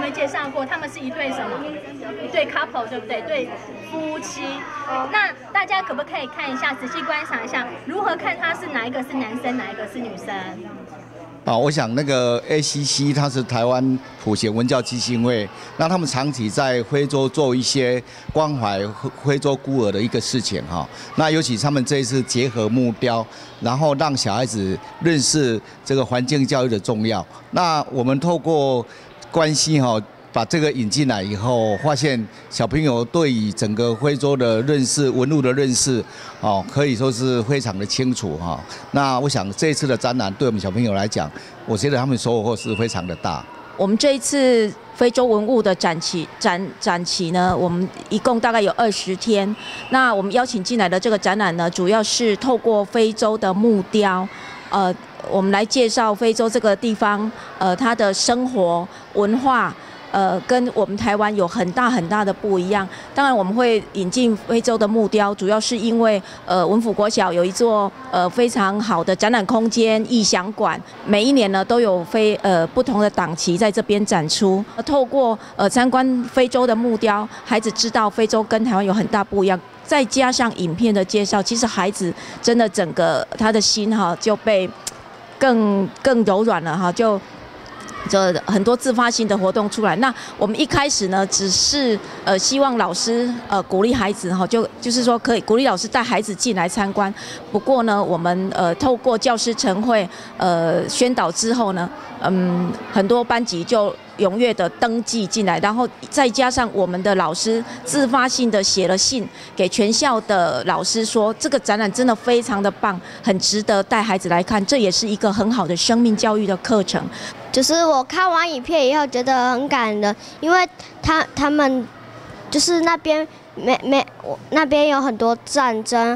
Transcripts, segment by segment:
位介绍过，他们是一对什么？一对 couple， 对不对？对夫妻。那大家可不可以看一下，仔细观赏一下，如何看他是哪一个是男生，哪一个是女生？ 我想那个 ACC 它是台湾普贤文教基金会，那他们长期在非洲做一些关怀非洲孤儿的一个事情哈。那尤其他们这一次结合目标，然后让小孩子认识这个环境教育的重要。那我们透过关系哈。把这个引进来以后，发现小朋友对于整个非洲的认识、文物的认识，可以说是非常的清楚哈。那我想这一次的展览对我们小朋友来讲，我觉得他们收获是非常的大。 我们这一次非洲文物的展期呢，我们一共大概有20天。那我们邀请进来的这个展览呢，主要是透过非洲的木雕，我们来介绍非洲这个地方，它的生活文化。跟我们台湾有很大的不一样。当然，我们会引进非洲的木雕，主要是因为文府国小有一座非常好的展览空间——艺想馆，每一年呢都有不同的档期在这边展出。透过参观非洲的木雕，孩子知道非洲跟台湾有很大不一样。再加上影片的介绍，其实孩子真的整个他的心哈就被更柔软了哈，就很多自发性的活动出来。那我们一开始呢，只是希望老师鼓励孩子哈，就是说可以鼓励老师带孩子进来参观。不过呢，我们透过教师晨会宣导之后呢，很多班级就踊跃的登记进来，然后再加上我们的老师自发性的写了信给全校的老师说，这个展览真的非常的棒，很值得带孩子来看，这也是一个很好的生命教育的课程。 就是我看完影片以后觉得很感人，因为他们就是那边那边有很多战争，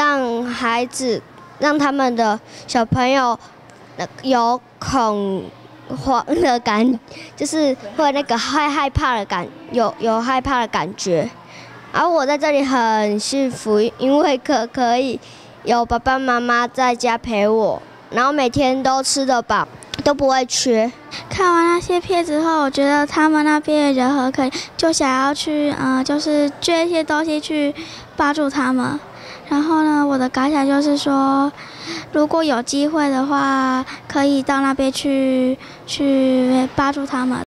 让他们的小朋友有恐慌的就是会那个害怕的有害怕的感觉。而我在这里很幸福，因为可以有爸爸妈妈在家陪我，然后每天都吃得饱。都不会缺。 看完那些片之后，我觉得他们那边的人很可以，就想要去就是捐一些东西去帮助他们。然后呢，我的感想就是说，如果有机会的话，可以到那边去帮助他们。